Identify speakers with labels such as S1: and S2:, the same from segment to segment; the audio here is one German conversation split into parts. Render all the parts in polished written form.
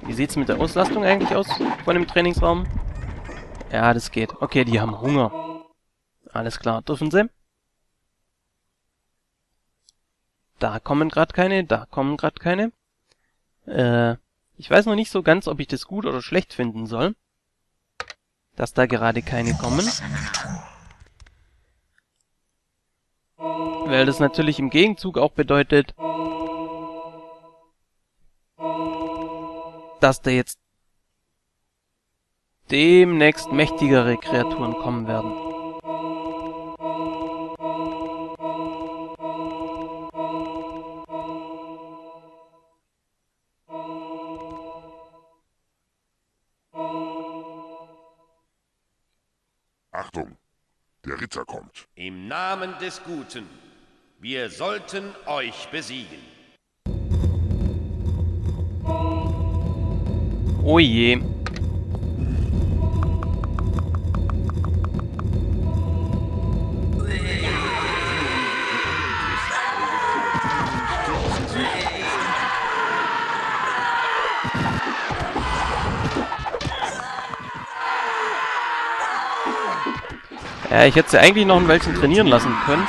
S1: Wie sieht's mit der Auslastung eigentlich aus von dem Trainingsraum? Ja, das geht. Okay, die haben Hunger. Alles klar, dürfen sie? Da kommen gerade keine, da kommen gerade keine. Ich weiß noch nicht so ganz, ob ich das gut oder schlecht finden soll, dass da gerade keine kommen. Weil das natürlich im Gegenzug auch bedeutet, dass da jetzt demnächst mächtigere Kreaturen kommen werden.
S2: Achtung, der Ritter kommt.
S3: Im Namen des Guten, wir sollten euch besiegen.
S1: Oh je. Ja, ich hätte sie eigentlich noch ein Weilchen trainieren lassen können.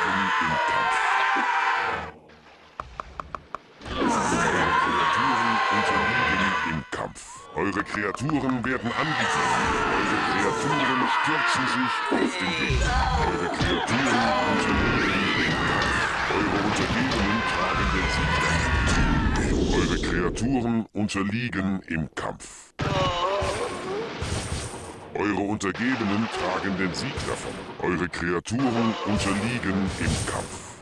S2: Im Kampf. Eure Kreaturen werden angegriffen. Eure Kreaturen stürzen sich auf den Gegner. Eure Kreaturen unterliegen im Kampf. Eure Untergebenen tragen den Sieg davon. Eure Kreaturen unterliegen im Kampf.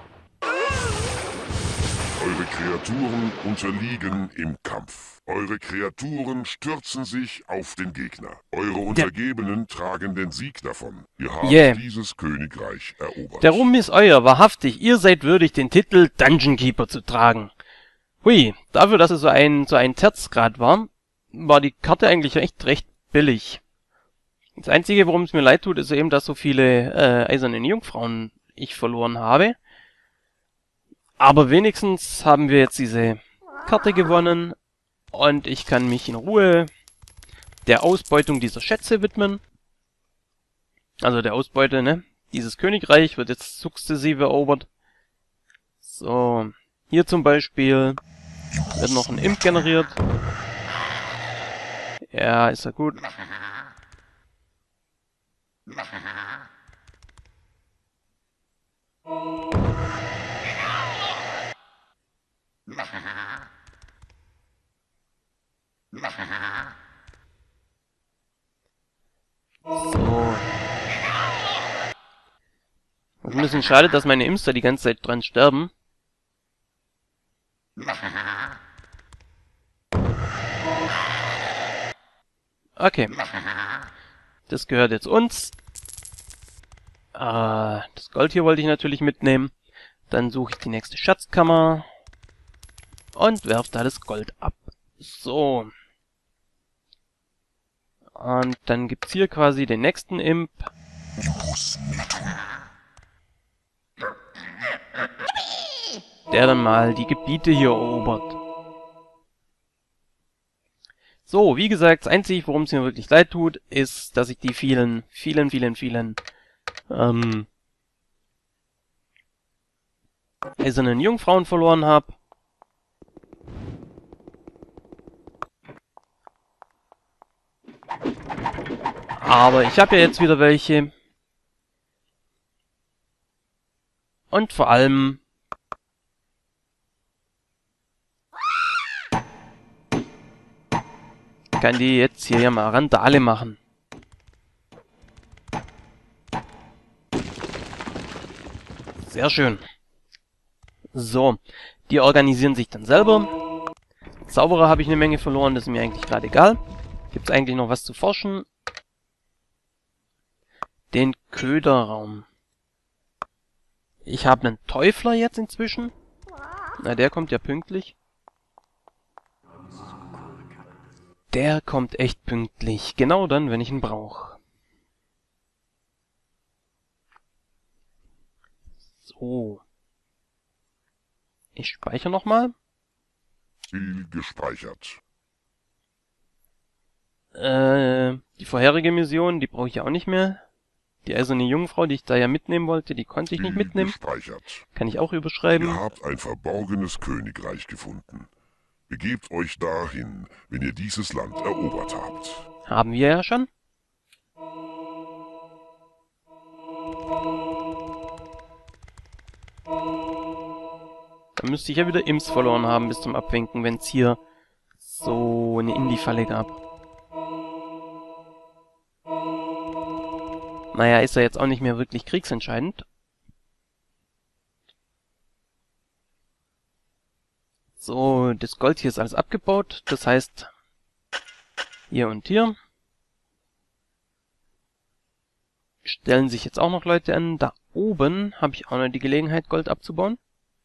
S2: Eure Kreaturen unterliegen im Kampf. Eure Kreaturen stürzen sich auf den Gegner. Eure Untergebenen tragen den Sieg davon. Ihr habt dieses Königreich erobert.
S1: Der Ruhm ist euer, wahrhaftig. Ihr seid würdig, den Titel Dungeon Keeper zu tragen. Hui, dafür, dass es so ein Terzgrad war, war die Karte eigentlich recht billig. Das Einzige, worum es mir leid tut, ist eben, dass so viele eisernen Jungfrauen ich verloren habe. Aber wenigstens haben wir jetzt diese Karte gewonnen und ich kann mich in Ruhe der Ausbeutung dieser Schätze widmen. Also der Ausbeute, ne? Dieses Königreich wird jetzt sukzessive erobert. So, hier zum Beispiel wird noch ein Imp generiert. Ja, ist ja gut. So. Es ist ein bisschen schade, dass meine Imps da die ganze Zeit dran sterben. Okay. Das gehört jetzt uns. Das Gold hier wollte ich natürlich mitnehmen. Dann suche ich die nächste Schatzkammer. Und werfe da das Gold ab. So. Und dann gibt's hier quasi den nächsten Imp. Der dann mal die Gebiete hier erobert. So, wie gesagt, das Einzige, worum es mir wirklich leid tut, ist, dass ich die vielen eisernen Jungfrauen verloren habe. Aber ich habe ja jetzt wieder welche. Und vor allem kann die jetzt hier ja mal Randale machen. Sehr schön. So, die organisieren sich dann selber. Zauberer habe ich eine Menge verloren, das ist mir eigentlich gerade egal. Gibt es eigentlich noch was zu forschen? Den Köderraum. Ich habe einen Teufler jetzt inzwischen. Na, der kommt ja pünktlich. Der kommt echt pünktlich. Genau dann, wenn ich ihn brauche. So. Ich speichere nochmal.
S2: Ziel gespeichert.
S1: Die vorherige Mission, die brauche ich ja auch nicht mehr. Die eiserne Jungfrau, die ich da ja mitnehmen wollte, die konnte ich nicht mitnehmen.
S2: Gespeichert.
S1: Kann ich auch überschreiben.
S2: Ihr habt ein verborgenes Königreich gefunden. Begebt euch dahin, wenn ihr dieses Land erobert habt.
S1: Haben wir ja schon. Dann müsste ich ja wieder Imps verloren haben bis zum Abwinken, wenn es hier so eine Indie-Falle gab. Naja, ist ja jetzt auch nicht mehr wirklich kriegsentscheidend. So, das Gold hier ist alles abgebaut. Das heißt, hier und hier stellen sich jetzt auch noch Leute an. Da oben habe ich auch noch die Gelegenheit, Gold abzubauen.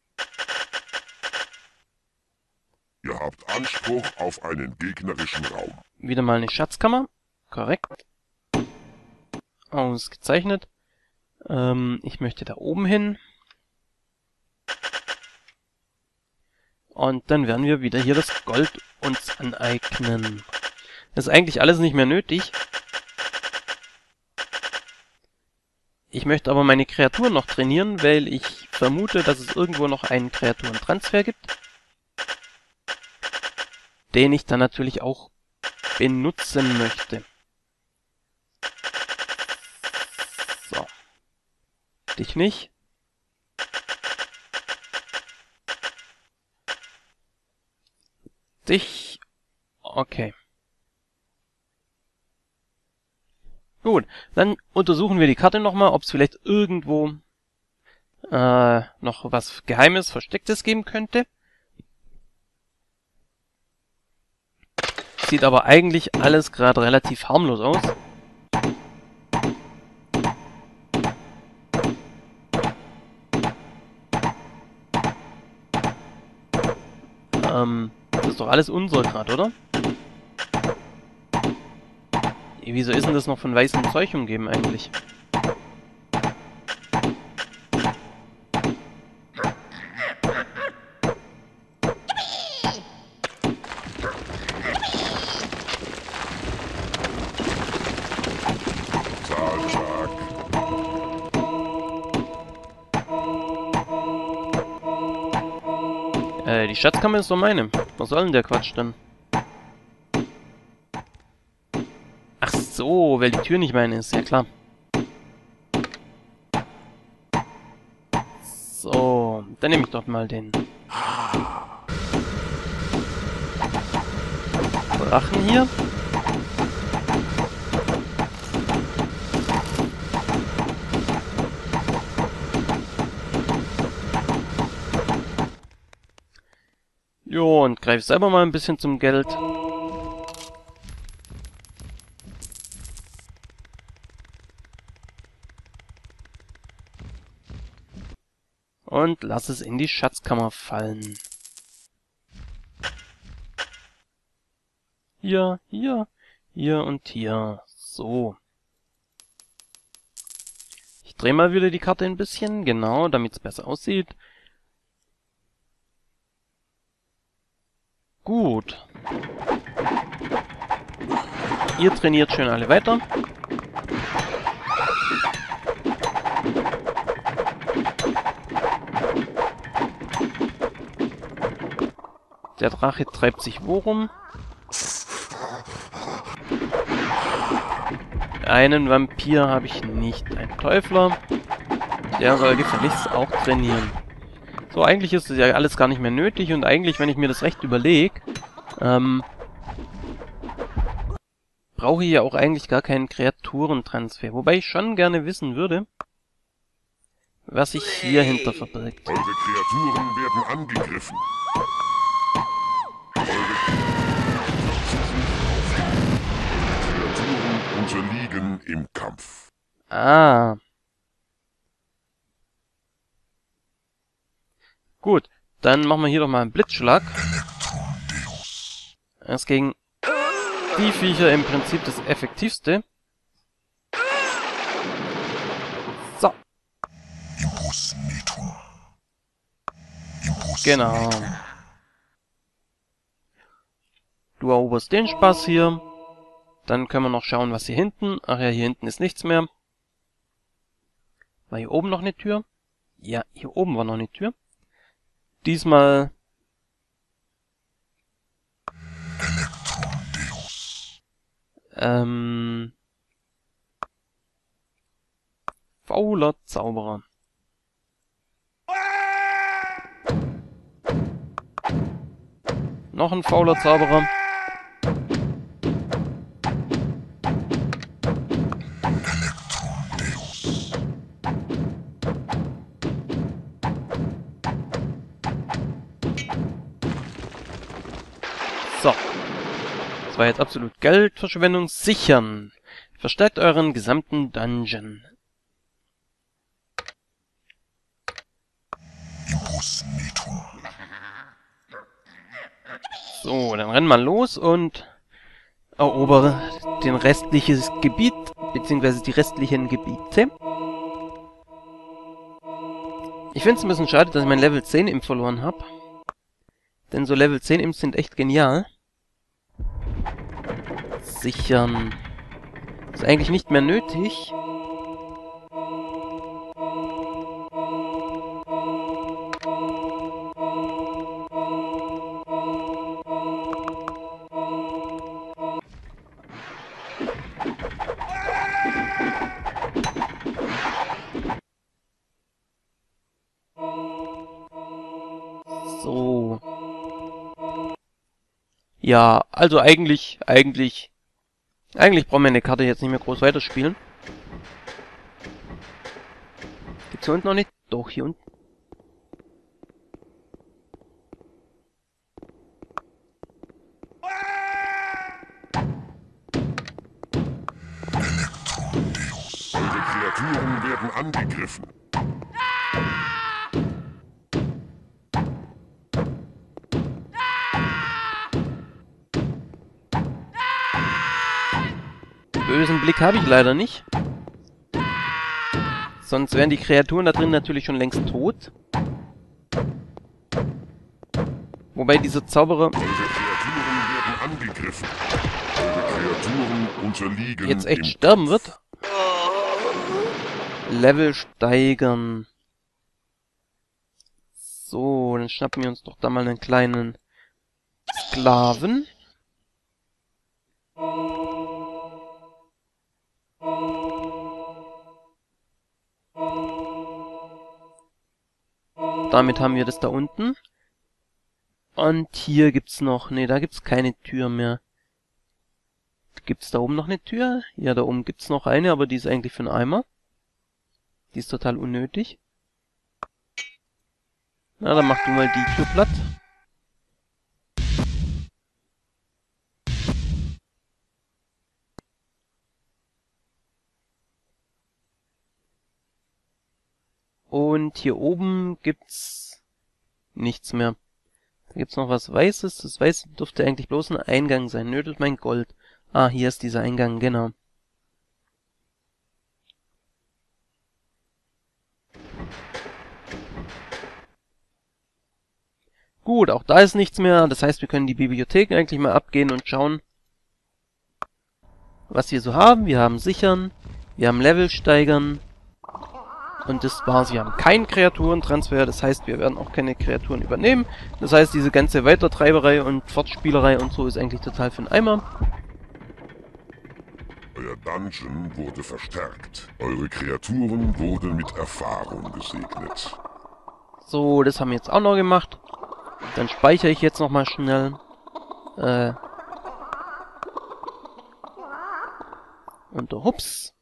S2: Ihr habt Anspruch auf einen gegnerischen Raum.
S1: Wieder mal eine Schatzkammer. Korrekt. Ausgezeichnet. Ich möchte da oben hin. Und dann werden wir wieder hier das Gold uns aneignen. Das ist eigentlich alles nicht mehr nötig. Ich möchte aber meine Kreaturen noch trainieren, weil ich vermute, dass es irgendwo noch einen Kreaturentransfer gibt, den ich dann natürlich auch benutzen möchte. So. Dich nicht. Dich. Okay. Gut, dann untersuchen wir die Karte nochmal, ob es vielleicht irgendwo noch was Geheimes, Verstecktes geben könnte. Sieht aber eigentlich alles gerade relativ harmlos aus. Das ist doch alles unser gerade, oder? Wieso ist denn das noch von weißem Zeug umgeben eigentlich? Die Schatzkammer ist doch meine. Was soll denn der Quatsch dann? Ach so, weil die Tür nicht meine ist, ja klar. So, dann nehme ich doch mal den Drachen hier. Jo, und greif selber mal ein bisschen zum Geld. Und lass es in die Schatzkammer fallen. Hier, hier, hier und hier. So. Ich drehe mal wieder die Karte ein bisschen, genau, damit es besser aussieht. Gut. Ihr trainiert schön alle weiter. Der Drache treibt sich wo rum? Einen Vampir habe ich nicht. Ein Teufler. Der soll gefälligst auch trainieren. So, eigentlich ist das ja alles gar nicht mehr nötig und eigentlich, wenn ich mir das recht überlege, brauche ich ja auch eigentlich gar keinen Kreaturentransfer. Wobei ich schon gerne wissen würde, was sich hier hinter verbirgt.
S2: Eure Kreaturen werden angegriffen. Eure Kreaturen unterliegen im Kampf.
S1: Ah. Gut, dann machen wir hier doch mal einen Blitzschlag. Das ist gegen die Viecher im Prinzip das Effektivste. So. Genau. Du eroberst den Spaß hier. Dann können wir noch schauen, was hier hinten... Ach ja, hier hinten ist nichts mehr. War hier oben noch eine Tür? Ja, hier oben war noch eine Tür. Diesmal... Fauler Zauberer. Noch ein fauler Zauberer. So. Das war jetzt absolut Geldverschwendung. Sichern. Verstärkt euren gesamten Dungeon. So, dann rennen wir los und erobere den restliches Gebiet, beziehungsweise die restlichen Gebiete. Ich finde es ein bisschen schade, dass ich mein Level 10 Imp verloren habe. Denn so Level 10 Imps sind echt genial. Sichern. Ist eigentlich nicht mehr nötig. So. Ja, also eigentlich brauchen wir eine Karte jetzt nicht mehr groß weiterspielen. Gibt's hier unten noch nicht? Doch, hier unten.
S2: Eure Kreaturen werden angegriffen.
S1: Bösen Blick habe ich leider nicht. Sonst wären die Kreaturen da drin natürlich schon längst tot. Wobei dieser Zauberer...
S2: Eure Kreaturen werden angegriffen. Eure Kreaturen unterliegen
S1: jetzt echt sterben wird. Level steigern. So, dann schnappen wir uns doch da mal einen kleinen Sklaven. Damit haben wir das da unten. Und hier gibt's noch... Ne, da gibt's keine Tür mehr. Gibt's da oben noch eine Tür? Ja, da oben gibt's noch eine, aber die ist eigentlich für einen Eimer. Die ist total unnötig. Na, dann mach du mal die Tür platt. Und hier oben gibt's nichts mehr. Da gibt's noch was Weißes. Das Weiße dürfte eigentlich bloß ein Eingang sein. Nötet mein Gold. Ah, hier ist dieser Eingang, genau. Gut, auch da ist nichts mehr. Das heißt, wir können die Bibliothek eigentlich mal abgehen und schauen, was wir so haben. Wir haben Sichern, wir haben Level steigern. Und das war's. Wir haben keinen Kreaturentransfer, das heißt, wir werden auch keine Kreaturen übernehmen. Das heißt, diese ganze Weitertreiberei und Fortspielerei und so ist eigentlich total für den Eimer.
S2: Euer Dungeon wurde verstärkt. Eure Kreaturen wurden mit Erfahrung gesegnet.
S1: So, das haben wir jetzt auch noch gemacht. Dann speichere ich jetzt nochmal schnell. Unter Hups.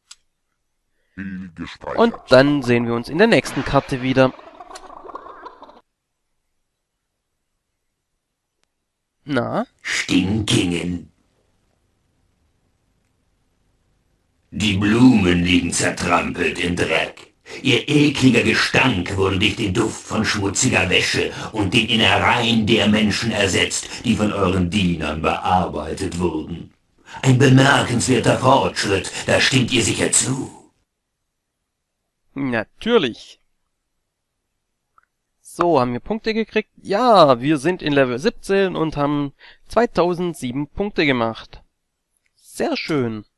S1: Und dann sehen wir uns in der nächsten Karte wieder. Na?
S4: Stinkingen. Die Blumen liegen zertrampelt im Dreck. Ihr ekliger Gestank wurde durch den Duft von schmutziger Wäsche und den Innereien der Menschen ersetzt, die von euren Dienern bearbeitet wurden. Ein bemerkenswerter Fortschritt, da stimmt ihr sicher zu.
S1: Natürlich. So, haben wir Punkte gekriegt? Ja, wir sind in Level 17 und haben 2007 Punkte gemacht. Sehr schön.